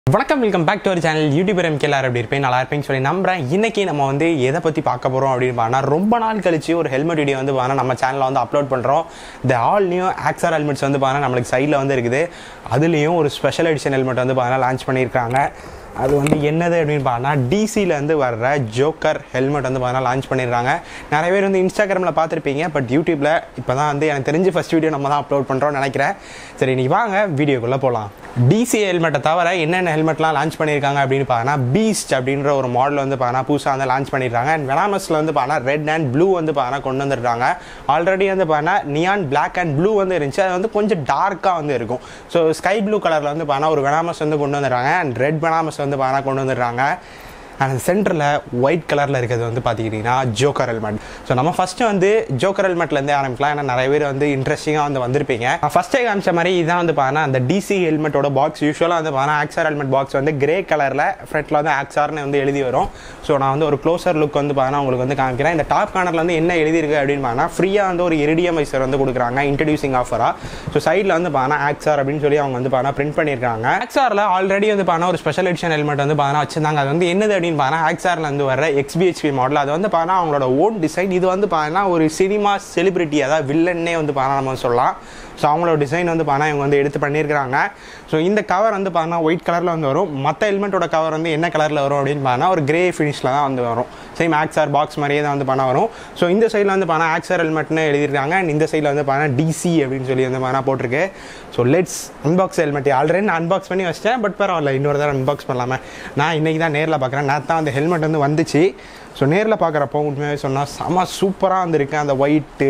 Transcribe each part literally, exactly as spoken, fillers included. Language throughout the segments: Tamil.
வணக்கம் welcome back to our channel YouTuber M K எல்லாரும் எப்படி இருப்பேன் நல்லா இருப்பேன்னு சொல்லி நம்புறேன். இன்னைக்கு நம்ம வந்து எதை பற்றி பார்க்க போகிறோம் அப்படின்னு பார்த்தா ரொம்ப நாள் கழிச்சு ஒரு ஹெல்மெட் வீடியோ வந்து பார்த்தா நம்ம சேனலில் வந்து அப்லோட் பண்ணுறோம். The all new Axor helmets வந்து பார்த்தா நம்மளுக்கு சைடில் வந்து இருக்குது. அதுலேயும் ஒரு ஸ்பெஷல் எடிஷன் ஹெல்மெட் வந்து பார்த்தா லான்ச் பண்ணியிருக்காங்க. அது வந்து என்னது அப்படின்னு பார்த்தா டிசிலேருந்து வர்ற ஜோக்கர் ஹெல்மெட் வந்து பார்த்தா லான்ச் பண்ணியிருக்காங்க. நிறைய பேர் வந்து இன்ஸ்டாகிராமில் பார்த்துருப்பீங்க, பட் யூடியூப்பில் இப்போ தான் வந்து எனக்கு தெரிஞ்சு ஃபஸ்ட் வீடியோ நம்ம தான் அப்லோட் பண்ணுறோம்னு நினைக்கிறேன். சரி, நீ வாங்க வீடியோக்குள்ளே போகலாம். டிசி ஹெல்மெட்டை தவிர என்னென்ன ஹெல்மெட்லாம் லான்ச் பண்ணியிருக்காங்க அப்படின்னு பார்த்தா பீஸ்ட் அப்படின்ற ஒரு மாடல் வந்து பார்த்தா புதுசாக வந்து லான்ச் பண்ணியிருக்காங்க. அண்ட் வெனாமஸில் வந்து பார்த்தா ரெட் அண்ட் ப்ளூ வந்து பார்த்தா கொண்டு வந்துருக்காங்க. ஆல்ரெடி வந்து பார்த்தா நியான் பிளாக் அண்ட் ப்ளூ வந்து இருந்துச்சு, அது வந்து கொஞ்சம் டார்க்காக வந்து இருக்கும். ஸோ ஸ்கை ப்ளூ கலரில் வந்து பார்த்தா ஒரு வெனாமஸ் வந்து கொண்டு வந்துடுறாங்க. அண்ட் ரெட் வெனாமஸ் வந்து பார்த்தா கொண்டு வந்துடுறாங்க. அண்ட் சென்டரில் ஒயிட் கலரில் இருக்கிறது வந்து பார்த்துக்கிட்டிங்கன்னா ஜோக்கர் ஹெல்மெட். ஸோ நம்ம ஃபஸ்ட்டு வந்து ஜோக்கர் ஹெல்மெட்லேருந்தே ஆரம்பிக்கலாம். ஏன்னா நிறைய பேர் வந்து இன்ட்ரெஸ்டிங்காக வந்து வந்திருப்பீங்க. ஃபஸ்ட்டே காமிச்ச மாதிரி இதான் வந்து பார்த்தா அந்த டிசி ஹெல்மெட்டோட பாக்ஸ். யூஸ்வலாக வந்து பார்த்தா ஆக்ஸார் ஹெல்மெட் பாக்ஸ் வந்து கிரே கலரில் ஃப்ரண்ட்டில் வந்து ஆக்ஸார்னு வந்து எழுதி வரும். ஸோ நான் வந்து ஒரு க்ளோசர் லுக் வந்து பார்த்தா உங்களுக்கு வந்து காமிக்கிறேன். இந்த டாப் கார்னரில் வந்து என்ன எழுதியிருக்கு அப்படின்னு பார்த்தா ஃப்ரீயாக வந்து ஒரு இரிடியம் வைசர் வந்து கொடுக்குறாங்க இன்ட்ரடியூசிங் ஆஃபராக. ஸோ சைடில் வந்து பார்த்தா ஆக்ஸார் அப்படின்னு சொல்லி அவங்க வந்து பார்த்தா பிரிண்ட் பண்ணியிருக்காங்க. ஆக்ஸாரில் ஆல்ரெடி வந்து பார்த்தா ஒரு ஸ்பெஷல் எடிஷன் ஹெல்மெட் வந்து பார்த்தா வச்சிருந்தாங்க. அது வந்து என்னது அப்படின்னு பார்த்தா ஆக்ஸார்ல இருந்து வர X B H P model. அது வந்து பார்த்தா அவங்களோட ஓன் டிசைன். இது வந்து பார்த்தா ஒரு சினிமா செலிபிரிட்டி, அதாவது வில்லன்னே வந்து பார்த்தா நம்ம சொல்லலாம். ஸோ அவங்களோட டிசைன் வந்து பார்த்தா இவங்க வந்து எடுத்து பண்ணியிருக்காங்க. ஸோ இந்த கவர் வந்து பார்த்தா ஒயிட் கலரில் வந்து வரும். மற்ற ஹெல்மெட்டோட கவர் வந்து என்ன கலரில் வரும் அப்படின்னு பார்த்தா ஒரு கிரே ஃபினிஷில் தான் வந்து வரும். சேம் ஆக்ஸார் பாக்ஸ் மாதிரியே தான் வந்து பண்ண வரும். ஸோ இந்த சைடில் வந்து பார்த்தா ஆக்ஸார் ஹெல்மெட்னு எழுதியிருக்காங்க. அண்ட் இந்த சைடில் வந்து பார்த்தா டிசி அப்படின்னு சொல்லி வந்து பார்த்தா போட்டிருக்கு. So let's unbox helmet. Already நான் அன்பாக்ஸ் பண்ணி வச்சிட்டேன், பட் பரவாயில்ல, இன்னொரு தடவை அன்பாக்ஸ் பண்ணலாமே. நான் இன்றைக்கி தான் நேரில் பார்க்குறேன். நான் தான் அந்த ஹெல்மெட் வந்து வந்துச்சு. ஸோ நேரில் பார்க்குறப்போ உண்மையாகவே சொன்னால் செம சூப்பராக வந்துருக்கு. அந்த ஒயிட்டு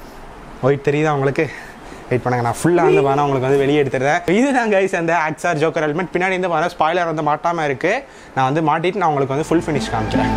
ஒயிட் தெரியுதா உங்களுக்கு? வெயிட் பண்ணுங்க, நான் ஃபுல்லாக வந்து பார்த்தா உங்களுக்கு வந்து வெளியே எடுத்துருந்தேன். இதுதான் கைஸ் அந்த ஆக்ஸார் ஜோக்கர் ஹெல்மெட். பின்னாடி வந்து பார்த்தா ஸ்பாய்லர் வந்து மாட்டாமல் இருக்குது. நான் வந்து மாட்டிட்டு நான் உங்களுக்கு வந்து ஃபுல் ஃபினிஷ் காமிக்கிறேன்.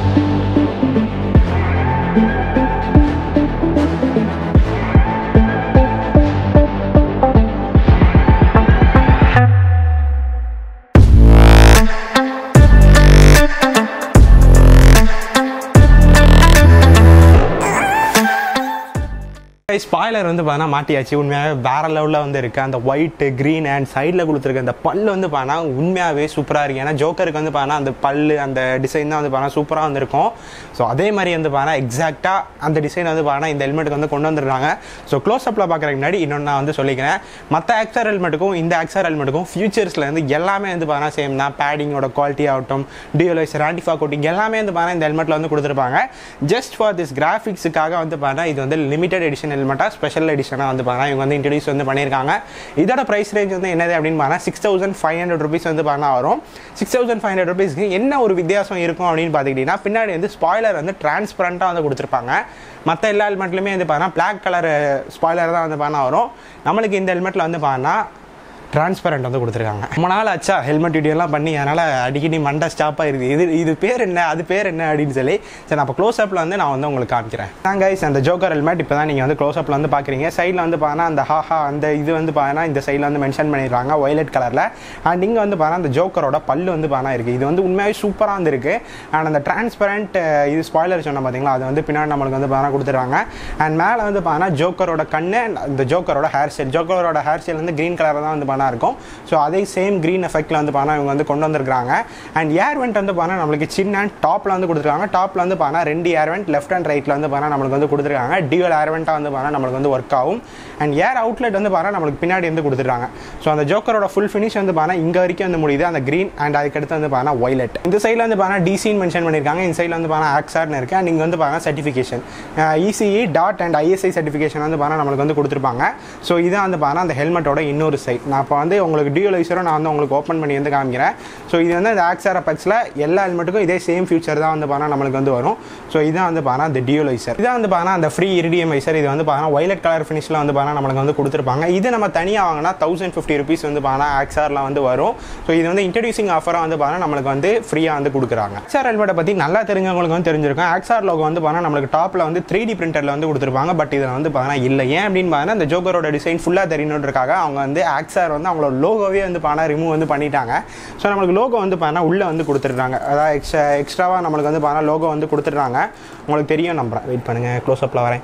ஸ்பாய்லர் வந்து பார்த்தா மாட்டியாச்சு. உண்மையாகவே வேற லெவலில் வந்து இருக்குது. அந்த ஒயிட்டு க்ரீன் அண்ட் சைடில் கொடுத்துருக்க அந்த பல் வந்து பார்த்தா உண்மையாகவே சூப்பராக இருக்குது. ஏன்னா ஜோக்கருக்கு வந்து பார்த்தா அந்த பல் அந்த டிசைன் தான் வந்து பார்த்தா சூப்பராக வந்துருக்கும். ஸோ அதே மாதிரி வந்து பார்த்தா எக்ஸாக்டாக அந்த டிசைன் வந்து பார்த்தா இந்த ஹெல்மெட்டுக்கு வந்து கொண்டு வந்துருக்காங்க. ஸோ க்ளோஸ்அப்பில் பார்க்குறதுக்கு முன்னாடி இன்னொன்று நான் வந்து சொல்லிக்கிறேன். மற்ற ஆக்ஸார் ஹெல்மெட்டுக்கும் இந்த ஆக்ஸார் ஹெல்மெட்டுக்கும் ஃபியூச்சர்ஸில் வந்து எல்லாமே வந்து பார்த்தா சேம் தான். பேடிங்கோட குவாலிட்டி ஆகட்டும், டியூலைசர், ஆன்டிஃபா கோட்டிங் எல்லாமே வந்து பார்த்தா இந்த ஹெல்மெட்டில் வந்து கொடுத்துருப்பாங்க. ஜஸ்ட் ஃபார் திஸ் கிராஃபிக்ஸுக்காக வந்து பார்த்தா இது வந்து லிமிடெட் எடிஷன் ஹெல்மெட்டாக ஸ்பெஷல் எடிஷனாக வந்து பார்த்தா இவங்க வந்து இன்ட்ரடியூஸ் வந்து பண்ணியிருக்காங்க. இதோட ப்ரைஸ் ரேஞ்ச் வந்து என்னது அப்படின்னு பார்த்தா six thousand five hundred rupees வந்து பார்த்தா வரும். சிக்ஸ் தௌசண்ட் ஃபைவ் ஹண்ட்ரட் ருபீஸ்க்கு என்ன ஒரு வித்தியாசம் இருக்கும் அப்படின்னு பார்த்துக்கிட்டிங்கன்னா, பின்னாடி வந்து ஸ்பாய்லர் வந்து டிரான்ஸ்பரண்ட்டாக வந்து கொடுத்துருப்பாங்க. மற்ற எல்லா ஹெல்மெட்லையுமே வந்து பார்த்தா பிளாக் கலர் ஸ்பாய்லர் தான் வந்து பார்த்தா வரும். நம்மளுக்கு இந்த ஹெல்மெட்டில் வந்து பார்த்தா டிரான்ஸ்பரண்ட் வந்து கொடுத்துருக்காங்க. ரொம்ப நாள் ஆச்சா ஹெல்மெட் வீடியோலாம் பண்ணி, அதனால் அடிக்கடி மண்டை ஸ்டாப் ஆகிருது. இது இது பேர் என்ன, அது பேர் என்ன அப்படின்னு சொல்லி. சரி, நான் இப்போ க்ளோஸ்அப்பில் வந்து நான் வந்து உங்களுக்கு காமிக்கிறேன். நான் கைஸ் அந்த ஜோக்கர் ஹெல்மெட் இப்போ தான் நீங்கள் வந்து க்ளோஸ்அப்பில் வந்து பார்க்குறீங்க. சைடில் வந்து பார்த்தா அந்த ஹாஹா அந்த இது வந்து பார்த்தா இந்த சைடில் வந்து மென்ஷன் பண்ணிடுறாங்க வயலட் கலரில். அண்ட் இங்கே வந்து பார்த்தா அந்த ஜோக்கரோட பல்லு வந்து பார்த்தா இருக்குது. இது வந்து உண்மையாகவே சூப்பராக வந்துருக்கு. அண்ட் அந்த டிரான்ஸ்பரண்ட் இது ஸ்பாய்லர் சொன்ன பார்த்தீங்களா, அது வந்து பின்னாடி நம்மளுக்கு வந்து பார்த்தா கொடுத்துருவாங்க. அண்ட் மேலே வந்து பார்த்தா ஜோக்கரோட கண்ணு, இந்த ஜோக்கரோட ஹேர் ஸ்டைல், ஜோக்கரோட ஹேர் ஸ்டைல் வந்து க்ரீன் கலரில் தான் வந்து இருக்கும். ஸோ அதே சேம் க்ரீன் எஃபெக்டில் வந்து பார்த்தா இவங்க வந்து கொண்டு வந்திருக்காங்க. அண்ட் ஏர் வெண்ட் வந்து பார்த்தா நம்மளுக்கு சின்ன அண்ட் டாப்பில் வந்து கொடுத்துருக்காங்க. டாப்பில் வந்து பார்த்தா ரெண்டு ஏர் வெண்ட் லெஃப்ட் அண்ட் ரைட்டில் வந்து பார்த்தா நம்மளுக்கு வந்து கொடுத்துருக்காங்க. டியூவல் ஏர் வெண்ட்டாக வந்து பார்த்தா நம்மளுக்கு வந்து ஒர்க் ஆகும். அண்ட் ஏர் அவுட்லெட் வந்து பார்த்தா நம்மளுக்கு பின்னாடி வந்து கொடுத்துருக்காங்க. ஸோ அந்த ஜோக்கரோட ஃபுல் ஃபினிஷ் வந்து பார்த்தா இங்கே வரைக்கும் வந்து முடியுது, அந்த க்ரீன். அண்ட் அதுக்கடுத்து வந்து பார்த்தா ஒய்லெட். இந்த சைடில் வந்து பார்த்தா டிசின்னு மென்ஷன் பண்ணியிருக்காங்க. இந்த சைடில் வந்து பார்த்தா ஆக்ஸார்னு இருக்குது. அண்ட் இங்கே வந்து பார்த்தா certification ECE dot and ISI certification வந்து பார்த்தா நம்மளுக்கு வந்து கொடுத்துருப்பாங்க. ஸோ இதான் வந்து பார்த்தா அந்த ஹெல்மெட்டோட இன்னொரு சைட். நான் இப்போ வந்து உங்களுக்கு டியூலைசரும் நான் வந்து உங்களுக்கு ஓப்பன் பண்ணி வந்து காமிக்கிறேன். ஸோ இது வந்து இந்த ஆக்ஸார் அபெக்ஸில் எல்லா ஹெல்மெட்டுக்கும் இதே சேம் ஃபியூச்சர் தான் வந்து பார்த்தா நம்மளுக்கு வந்து வரும். ஸோ இதான் வந்து பார்த்தா அந்த டியூலைசர். இதான் வந்து பார்த்தா அந்த ஃப்ரீ இரிடியம் வைசர். இது வந்து பார்த்தா வயலட் கலர் ஃபினிஷில் வந்து பார்த்தா நம்மளுக்கு வந்து கொடுத்துருப்பாங்க. இது நம்ம தனியாக வாங்கினா தௌசண்ட் ஃபிஃப்டி ருபீஸ் வந்து பார்த்தா ஆக்ஸாரில் வந்து வரும். ஸோ இது வந்து இன்ட்ரடியூசிங் ஆஃபராக வந்து பார்த்தா நம்மளுக்கு வந்து ஃப்ரீயாக வந்து கொடுக்குறாங்க. ஆக்ஸார் ஹெல்மெட்டை பற்றி நல்லா தெரிஞ்சவங்களுக்கு வந்து தெரிஞ்சிருக்கும். ஆக்ஸார் லோகோ வந்து பார்த்தா நம்மளுக்கு டாப்பில் வந்து த்ரீ டி பிரிண்டரில் வந்து கொடுத்துருப்பாங்க. பட் இதில் வந்து பார்த்தா இல்லை. ஏன் அப்படின்னு பார்த்தா அந்த ஜோக்கரோட டிசைன் ஃபுல்லாக தெரியணுன்றக்காக அவங்க வந்து ஆக்ஸார் வந்து அவங்களோட லோகோவே வந்து பார்த்தா ரிமூவ் வந்து பண்ணிட்டாங்க. ஸோ நம்மளுக்கு லோகோ வந்து பார்த்தா உள்ளே வந்து கொடுத்துட்றாங்க. அதாவது எக்ஸ்ட்ரா எக்ஸ்ட்ராவாக நம்மளுக்கு வந்து பார்த்தா லோகோ வந்து கொடுத்துட்றாங்க. உங்களுக்கு தெரியும் நம்புறேன். வெயிட் பண்ணுங்கள், க்ளோஸ்அப்பில் வரேன்.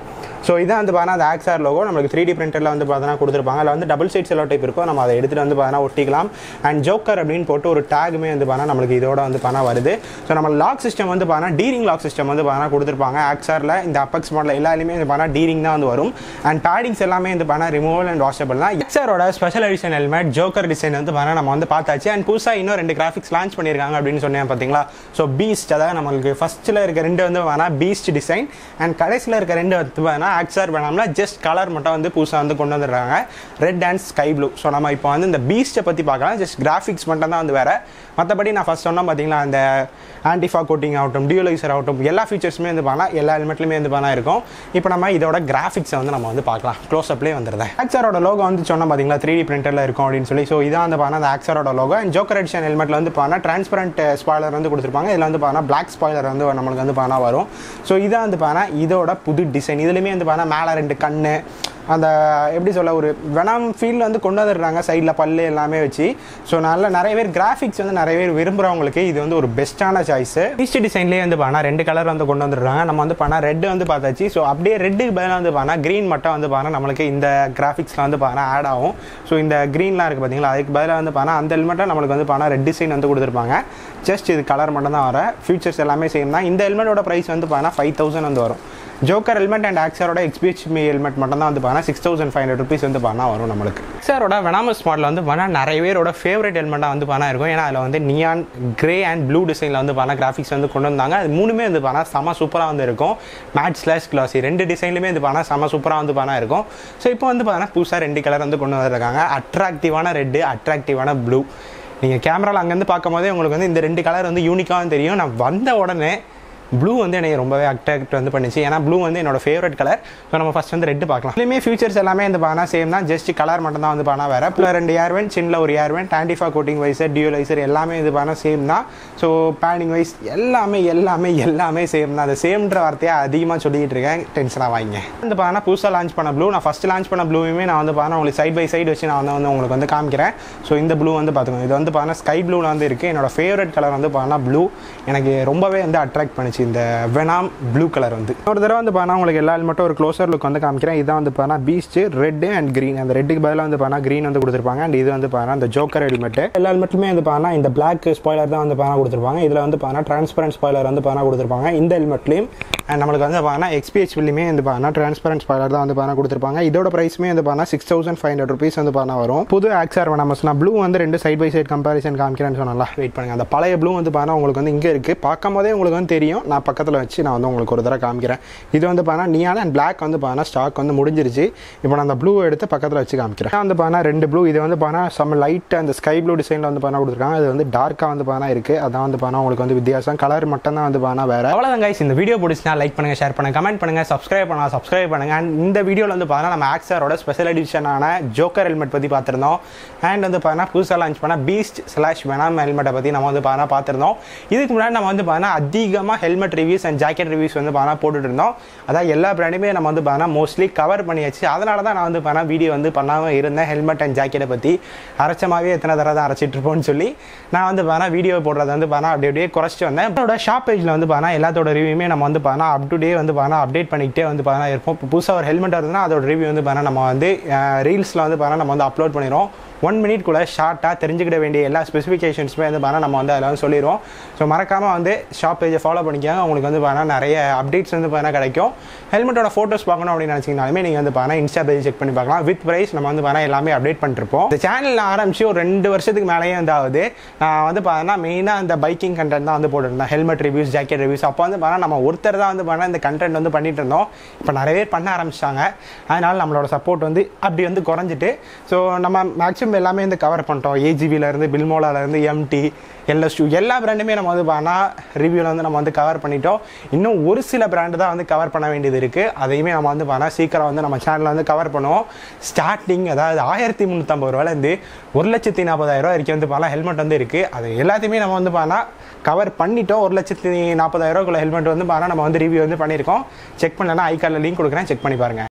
ஸோ இதான் வந்து பார்த்தீங்கன்னா அந்த ஆக்ஸார் லோகோ நம்மளுக்கு த்ரீ டி பிரிண்டரில் வந்து பார்த்தீங்கன்னா கொடுத்துருப்பாங்க. அதில் வந்து டபுள் சைட் செலோ டைப் இருக்கும், நம்ம அதை எடுத்துகிட்டு வந்து பார்த்தீங்கன்னா ஒட்டிக்கலாம். அண்ட் ஜோக்கர் அப்படின்னு போட்டு ஒரு டேகுமே வந்து பார்த்தீங்கன்னா நம்மளுக்கு இதோட வந்து பார்த்தீங்கன்னா வருது. ஸோ நம்ம லாக் சிஸ்டம் வந்து பார்த்தீங்கன்னா டீரிங் லாக் சிஸ்டம் வந்து பார்த்தீங்கன்னா கொடுத்துருப்பாங்க. ஆக்ஸாரில் இந்த அப்பெக்ஸ் மாடல் எல்லாருமே வந்து பார்த்தீங்கன்னா டீரிங் தான் வந்து வரும். அண்ட் பேடிங்ஸ் எல்லாமே வந்து பார்த்தீங்கன்னா ரிமூவல் அண்ட் வாஷபிள் தான். ஆக்ஸாரோட special edition helmet joker design வந்து பார்த்தீங்கன்னா நம்ம வந்து பார்த்தாச்சு. அண்ட் புதுசாக இன்னும் ரெண்டு கிராஃபிக்ஸ் லான்ச் பண்ணியிருக்காங்க அப்படின்னு சொன்னேன் பார்த்தீங்களா. ஸோ பீஸ்ட், அதாவது நம்மளுக்கு ஃபர்ஸ்ட்டில் இருக்க ரெண்டு வந்து பார்த்தீங்கன்னா பீஸ்ட் டிசைன், அண்ட் கடைசியில் இருக்க ரெண்டு வந்து பார்த்தீங்கன்னா ஆக்ஸார் வேணாம்னா ஜஸ்ட் கலர் மட்டும் வந்து புதுசாக வந்து கொண்டு வந்துடுறாங்க, red and sky blue. So நம்ம இப்போ வந்து இந்த பீஸ்ட்டை பற்றி பார்க்கலாம். ஜஸ்ட் கிராஃபிக்ஸ் மட்டும் தான் வந்து வேறு. மற்றபடி நான் ஃபஸ்ட் சொன்னால் பார்த்தீங்களா அந்த ஆன்டிஃபா கோட்டிங் ஆகட்டும், டியூலைசர் ஆகட்டும், எல்லா ஃபீச்சர்ஸுமே வந்து பண்ணலாம், எல்லா ஹெல்மெட்லையுமே வந்து பண்ணா இருக்கும். இப்போ நம்ம இதோட கிராஃபிக்ஸை வந்து நம்ம வந்து பார்க்கலாம். க்ளோஸ் அப்லேயே வந்துடுது. ஆக்ஸாரோட லோகோ வந்து சொன்னால் பார்த்தீங்களா த்ரீ டி பிரிண்டரில் இருக்கும் அப்படின்னு சொல்லி. ஸோ இதான் வந்து பார்த்தா அந்த ஆக்ஸாரோட லோகோ. அண்ட் ஜோக்கர் எடிஷன் ஹெல்மெட்டில் வந்து பார்த்தா டிரான்ஸ்பரண்ட் ஸ்பாய்லர் வந்து கொடுத்துருப்பாங்க. இதில் வந்து பார்த்தா பிளாக் ஸ்பாய்லர் வந்து நம்மளுக்கு வந்து பார்த்தா வரும். ஸோ இதான் வந்து பார்த்தா இதோட புது டிசைன். இதுலேயுமே வந்து பார்த்தா மேலே ரெண்டு கண்ணு, அந்த எப்படி சொல்ல ஒரு வெனம் ஃபீல் வந்து கொண்டு வந்துடுறாங்க, சைடில் பல்லு எல்லாமே வச்சு. ஸோ நல்ல நிறைய பேர் கிராஃபிக்ஸ் வந்து நிறைய பேர் விரும்புகிறவங்களுக்கு இது வந்து ஒரு பெஸ்ட்டான சாய்ஸு. பீஸ்ட் டிசைன்லேயே வந்து பார்த்தா ரெண்டு கலர் வந்து கொண்டு வந்துடுறாங்க. நம்ம வந்து பார்த்தா ரெட் வந்து பார்த்தாச்சு. ஸோ அப்படியே ரெட்டுக்கு பதிலாக வந்து பார்த்தா க்ரீன் மட்டும் வந்து பார்த்தா நம்மளுக்கு இந்த கிராஃபிக்ஸில் வந்து பார்த்தா ஆட் ஆகும். ஸோ இந்த க்ரீன்லாம் இருக்குது பார்த்தீங்களா, அதுக்கு பதிலாக வந்து பார்த்தா அந்த ஹெல்மெட்டை நம்மளுக்கு வந்து பார்த்தா ரெட் டிசைன் வந்து கொடுத்துருப்பாங்க. ஜஸ்ட் இது கலர் மட்டும் தான் வர, ஃபியூச்சர்ஸ் எல்லாமே சேம் தான். இந்த ஹெல்மெட்டோட ப்ரைஸ் வந்து பார்த்தா ஃபைவ் தௌசண்ட் வந்து வரும். ஜோக்கர் ஹெல்மெட் அண்ட் ஆக்ஸாரோட எக்ஸ்பிஹெச்மி ஹெல்மெட் மட்டும் தான் வந்து பார்த்தா six thousand five hundred rupees வந்து பார்த்தா வரும் நம்மளுக்கு. ஆக்ஸாரோட வெனாமஸ் மாடல் வந்து பார்த்தா நிறைய பேரோட ஃபேவரட் ஹெல்மெட்டாக வந்து பார்த்தா இருக்கும். ஏன்னா அதில் வந்து நியான் கிரே அண்ட் ப்ளூ டிசைனில் வந்து பார்த்தா கிராஃபிக்ஸ் வந்து கொண்டு வந்தாங்க. அது மூணுமே வந்து பார்த்தா செம சூப்பராக வந்து இருக்கும். மேட் ஸ்லாஷ் கிளாசி ரெண்டு டிசைன்லையுமே வந்து பார்த்தா செம சூப்பராக வந்து பார்த்தா இருக்கும். ஸோ இப்போ வந்து பார்த்தா புதுசாக ரெண்டு கலர் வந்து கொண்டு வந்துருக்காங்க. அட்ராக்டிவான ரெட்டு, அட்ராக்டிவான ப்ளூ. நீங்கள் கேமராவில் அங்கேருந்து பார்க்கும் போதே உங்களுக்கு வந்து இந்த ரெண்டு கலர் வந்து யூனிக்காக தெரியும். நான் வந்த உடனே ப்ளூ வந்து எனக்கு ரொம்பவே அட்ராக்ட் வந்து பண்ணிச்சு. ஏன்னா ப்ளூ வந்து என்னோட ஃபேவரட் கலர். ஸோ நம்ம ஃபஸ்ட் வந்து ரெட்டு பார்க்கலாம். இதுலேயுமே ஃபியூச்சர்ஸ் எல்லாமே வந்து பார்த்தா சேம் தான், ஜஸ்ட் கலர் மட்டும் தான் வந்து பார்த்தா வேறு. இப்போ ரெண்டு ஏர்வென்ட், சின்ன ஒரு ஏர்வென்ட், ஆன்டிஃபா கோட்டிங் வைஸர், டியூலைசர் எல்லாமே இது பார்த்தா சேம் தான். ஸோ பேடிங் வைஸ் எல்லாமே எல்லாமே எல்லாமே சேம் தான். அந்த சேம்ன்ற வார்த்தையை அதிகமாக சொல்லிக்கிட்டு இருக்கேன், டென்ஷனாக வாங்க. வந்து பார்த்தா புதுசாக லான்ச் பண்ண ப்ளூ, நான் ஃபஸ்ட்டு லான்ச் பண்ண ப்ளூவுமே நான் வந்து பார்த்தா உங்களுக்கு சைட் பை சைடு வச்சு நான் வந்து வந்து உங்களுக்கு வந்து காமிக்கிறேன். ஸோ இந்த ப்ளூ வந்து பார்த்துக்கோங்க, இது வந்து பார்த்தா ஸ்கை ப்ளூவில் வந்து இருக்குது. என்னோட ஃபேவரட் கலர் வந்து பார்த்தா ப்ளூ. எனக்கு ரொம்பவே வந்து அட்ராக்ட் பண்ணிச்சு இந்த வெனாம் ப்ளூ கலர் வந்து. ஒரு தடவை வந்து பார்த்தா உங்களுக்கு எல்லா மட்டும் ஒரு க்ளோசர் லுக் வந்து காமிக்கிறேன். இதான் வந்து பார்த்தா பீஸ்ட் ரெட் அண்ட் கிரீன். அந்த ரெட்டுக்கு பதிலாக வந்து பார்த்தா கிரீன் வந்து கொடுத்துருப்பாங்க. அண்ட் இது வந்து பார்த்தா அந்த ஜோக்கர் ஹெல்மெட். எல்லா ஹெல்மெட்டுமே வந்து பார்த்தா இந்த பிளாக் ஸ்பாய்லர் தான் வந்து பார்த்தா கொடுத்துருப்பாங்க. இதில் வந்து பார்த்தா டிரான்ஸ்பரண்ட் ஸ்பாய்லர் வந்து பார்த்தா கொடுத்துருப்பாங்க இந்த ஹெல்மெட்லையும். அண்ட் நம்மளுக்கு வந்து பார்த்தா எக்ஸ்பிஹெச்பிலையுமே வந்து பார்த்தா டிரான்ஸ்பரண்ட் ஸ்பாய்லர் தான் வந்து பார்த்தா கொடுத்துருப்பாங்க. இதோட ப்ரைஸுமே வந்து பார்த்தா six thousand five hundred rupees வந்து பார்த்தா வரும். புது ஆக்ஸார் வெனாமஸ். நான் ப்ளூ வந்து ரெண்டு சைட் பை சைட் கம்பேரிசன் காமிக்கிறேன்னு சொன்னால, வெயிட் பண்ணுங்க. அந்த பழைய ப்ளூ வந்து பார்த்தா உங்களுக்கு வந்து இங்கே இருக்குது, பார்க்கும் போதே உங்களுக்கு வந்து தெரியும். நான் பக்கத்தில் வச்சு நான் வந்து உங்களுக்கு ஒரு தடவை காமிக்கிறேன். இது வந்து பார்த்தா நியான் அண்ட் பிளாக் வந்து பார்த்தா ஸ்டாக் வந்து முடிஞ்சிருச்சு. இப்போ நான் அந்த ப்ளூ எடுத்து பக்கத்தில் வச்சு காமிக்கிறேன். வந்து பார்த்தா ரெண்டு ப்ளூ, இது வந்து பார்த்தா சம் லைட் அந்த ஸ்கை ப்ளூ டிசைனில் வந்து பார்த்தா கொடுத்துருக்காங்க. அது வந்து டார்க்காக வந்து பார்த்தா இருக்குது. அதான் வந்து பார்த்தா உங்களுக்கு வந்து வித்தியாசம், கலர் மட்டும் தான் வந்து பார்த்தா வேறு. அவ்வளோதான் கைஸ். இந்த வீடியோ பிடிச்சினா லைக் பண்ணுங்கள், ஷேர் பண்ணுங்கள், கமெண்ட் பண்ணுங்கள், சப்ஸ்கிரைப் பண்ணலாம் சப்ஸ்கிரைப் பண்ணுங்கள். அண்ட் இந்த வீடியோவில் வந்து பார்த்தா நம்ம ஆக்ஸாரோட ஸ்பெஷல் எடிஷனான ஜோக்கர் ஹெல்மெட் பற்றி பார்த்துருந்தோம். அண்ட் வந்து பார்த்தா புதுசாக லான்ச் பண்ண பீஸ்ட் ஸ்லாஷ் வெனாம் ஹெல்மெட்டை பற்றி நம்ம வந்து பார்த்தா பார்த்துருந்தோம். இதுக்கு முன்னாடி நம்ம வந்து பார்த்தா அதிகமாக helmet reviews and jacket reviews வந்து பார்த்தா போட்டுட்டு இருந்தோம். அதாவது எல்லா பிராண்டுமே நம்ம வந்து பார்த்தா மோஸ்ட்லி கவர் பண்ணியாச்சு. அதனால தான் நான் வந்து பார்த்தா வீடியோ வந்து பண்ணாமல் இருந்தேன். ஹெல்மெட் அண்ட் ஜாக்கெட்டை பற்றி அரைச்சமாகவே எத்தனை தடவை தான் அரைச்சிட்டு இருப்போம்னு சொல்லி நான் வந்து பார்த்தா வீடியோ போடுறது வந்து பார்த்தா அப்படி அப்படியே குறைச்சிட்டு வந்தேன். என்னோட ஷாப் பேஜில் வந்து பார்த்தா எல்லாத்தோட ரிவ்யூமே நம்ம வந்து பார்த்தா அப் டு டே வந்து பார்த்தா அப்டேட் பண்ணிக்கிட்டே வந்து பார்த்தா இருப்போம். இப்போ புதுசாக ஒரு ஹெல்மெட் வருதுன்னா அதோட ரிவ்யூ வந்து பார்த்தா நம்ம வந்து ரீல்ஸில் வந்து பார்த்தா நம்ம வந்து அப்லோட் பண்ணிடுவோம். ஒன் மினிட் கூட ஷார்ட்டாக தெரிஞ்சுக்கிட வேண்டிய எல்லா ஸ்பெசிஃபிகேஷன்ஸுமே வந்து பார்த்தா நம்ம வந்து அதில் வந்து சொல்லிடுவோம். ஸோ மறக்காமல் வந்து ஷாப் பேஜை ஃபாலோ பண்ணிக்காங்க. உங்களுக்கு வந்து பார்த்தா நிறைய அப்டேட்ஸ் வந்து பார்த்தா கிடைக்கும். ஹெல்மெட்டோட ஃபோட்டோஸ் பார்க்கணும் அப்படின்னு நினச்சிங்கனாலுமே நீங்கள் வந்து பார்த்தா இன்ஸ்டா பேஜ் செக் பண்ணி பார்க்கலாம். வித் ப்ரைஸ் நம்ம வந்து பார்த்தா எல்லாமே அப்டேட் பண்ணிருப்போம். இந்த சேனலில் ஆரம்பிச்சு ஒரு ரெண்டு வருஷத்துக்கு மேலேயே வந்து ஆகுது. நான் வந்து பார்த்தா மெயினாக அந்த பைக்கிங் கண்டென்ட் தான் வந்து போட்டுருந்தேன். Helmet reviews, jacket reviews. அப்போ வந்து பார்த்தா நம்ம ஒருத்தர் தான் வந்து பார்த்தா இந்த கண்டென்ட் வந்து பண்ணிட்டு இருந்தோம். இப்போ நிறைய பேர் பண்ண ஆரம்பிச்சிட்டாங்க. அதனால் நம்மளோட சப்போர்ட் வந்து அப்படி வந்து குறைஞ்சிட்டு ஸோ நம்ம மேக்ஸிமம் எல்லாமே வந்து கவர் பண்ணிட்டோம். ஏஜிவிலேருந்து பில்மோலாலேருந்து எம்டி எல்எஸ்யூ எல்லா பிராண்டுமே நம்ம வந்து பார்த்தா ரிவ்யூவில் வந்து நம்ம வந்து கவர் பண்ணிட்டோம். இன்னும் ஒரு சில பிராண்டு தான் வந்து கவர் பண்ண வேண்டியது இருக்குது. அதையுமே நம்ம வந்து பார்த்தா சீக்கிரம் வந்து நம்ம சேனலில் வந்து கவர் பண்ணுவோம். ஸ்டார்டிங் அதாவது ஆயிரத்தி முந்நூற்றம்பது ரூபாயிலேருந்து ஒரு லட்சத்தி நாற்பதாயிரம் ரூபா வரைக்கும் வந்து பார்த்தா ஹெல்மெட் வந்து இருக்குது. அது எல்லாத்தையுமே நம்ம வந்து பார்த்தா கவர் பண்ணிட்டோம். ஒரு லட்சத்தி நாற்பதாயிரம் ரூபாய்க்குள்ள ஹெல்மெட் வந்து பார்த்தா நம்ம வந்து ரிவ்யூ வந்து பண்ணியிருக்கோம். செக் பண்ணலன்னா ஐ கார்டில் லிங்க் கொடுக்குறேன், செக் பண்ணி பாருங்கள்.